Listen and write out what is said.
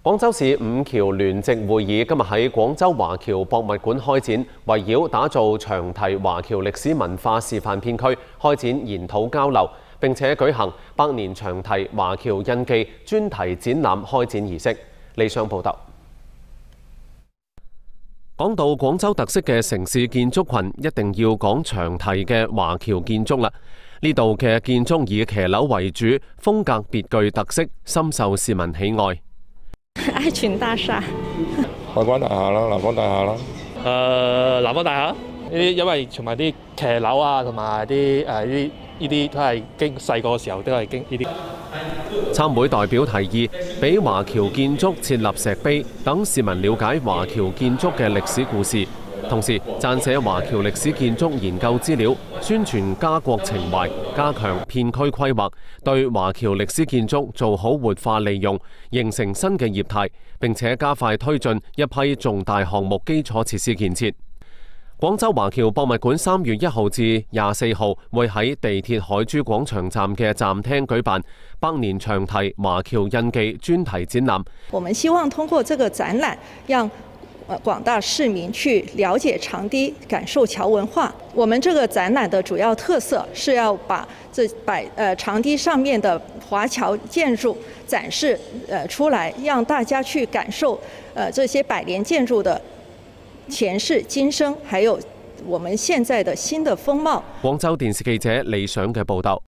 廣州市五橋聯席會議今日喺廣州華僑博物館開展，圍繞打造長堤華僑歷史文化示範片區，開展研討交流，並且舉行百年長堤華僑印記專題展覽開展儀式。李湘報道。講到廣州特色嘅城市建築群，一定要講長堤嘅華僑建築啦。呢度嘅建築以騎樓為主，風格別具特色，深受市民喜愛。 愛群大廈、 海關大廈啦、南方大廈啦。 南方大廈呢啲，因為同埋啲騎樓啊，同埋啲呢啲都係經細個嘅時候都係經呢啲。 參會代表提議，俾華僑建築設立石碑，等市民了解華僑建築嘅歷史故事。同時撰寫華僑歷史建築研究資料，宣傳家國情懷，加強片區規劃，對華僑歷史建築做好活化利用，形成新嘅業態，並且加快推進一批重大項目基礎設施建設。廣州華僑博物館3月1號至24號會喺地鐵海珠廣場站嘅站廳舉辦百年長堤華僑印記專題展覽。 我們希望通過這個展覽，讓廣大市民去了解長堤，感受僑文化。我們這個展覽的主要特色是要把長堤上面的華僑建築展示出來，讓大家去感受這些百年建築的前世今生，還有我們現在的新的風貌。 廣州電視記者李想嘅報道。